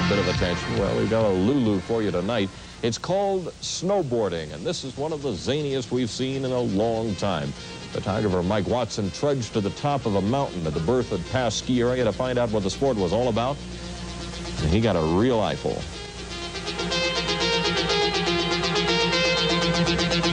bit of attention. Well, we've got a Lulu for you tonight. It's called snowboarding, and this is one of the zaniest we've seen in a long time. Photographer Mike Watson trudged to the top of a mountain at the Berthoud Pass ski area to find out what the sport was all about, and he got a real eyeful.